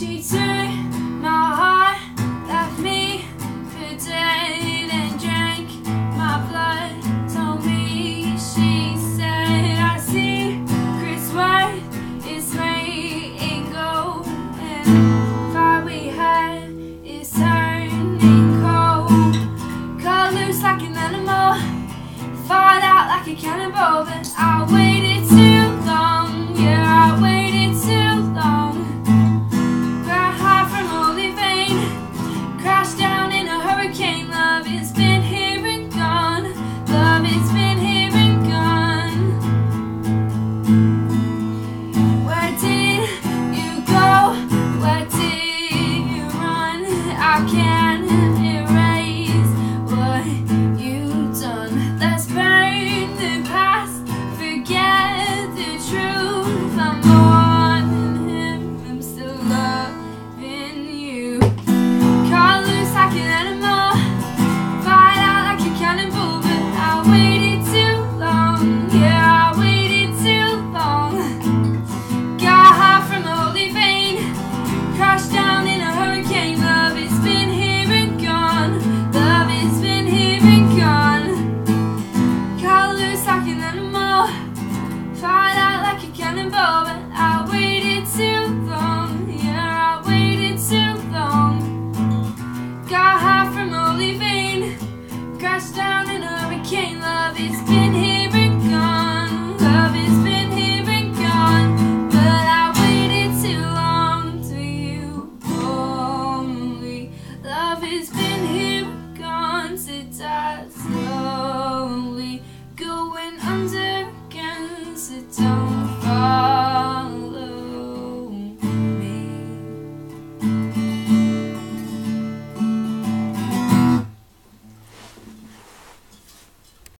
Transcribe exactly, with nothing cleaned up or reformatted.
She took my heart, left me for dead, and drank my blood. Told me, she said, I see Chris White is letting go, and the fire we had is turning cold. Cut loose like an animal, fired out like a cannonball, but I waited too long. Yeah, I waited too long. Got high from holy vein, crashed down in a hurricane. Love has been here and gone. Love has been here and gone. Where did you go? Where did you run? I can't erase what you've done. Let's burn the past, forget the truth. I'm more than him, I'm still loving you. Cut loose like an animal, fired out like a cannonball, but I waited too long. Yeah, I waited too long. Got high from a holy vein, crashed down in a hurricane. Love has been here and gone. Love has been here and gone. Cut loose like an animal, fired out like a cannonball, but I waited too long. Yeah, I waited too long. Got high from holy vein, crashed down in a hurricane. Love